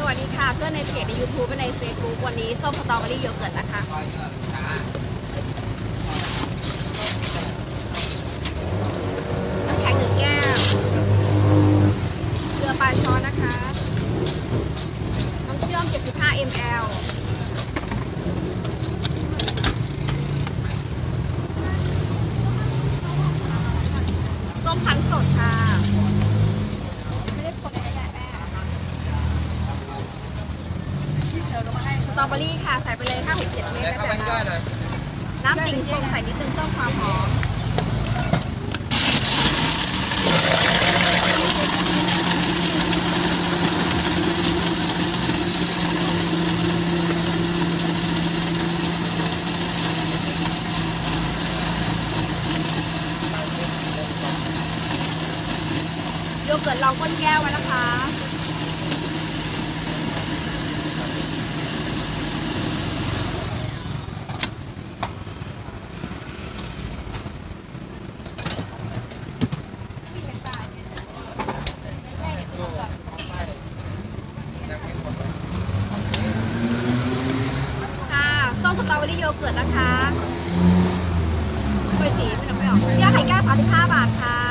วัสดีค่ะเพื่อนในเพจใน YouTube และใน Facebook วันนี้ส้มสตรอเบอรี่โยเกิร์ตนะคะน้ำแข็ง1 แก้วเกลือปลายช้อนนะคะน้ำเชื่อม75 ml ส้มคั้นสดค่ะไม่ได้คนไม่ได้แม่สตรอเบอรี่ค่ะใส่ไปเลย5-7 เม็ดแล้วแต่น้ำติ่งชงใส่นิดนึงเพิ่มความหอมโยเกิร์ตเราก้นแก้วไว้นะคะส้มสตรอเบอรี่โยเกิร์ตนะคะกล้วยสีไม่ออกย่าไข่แก้ว35 บาทค่ะ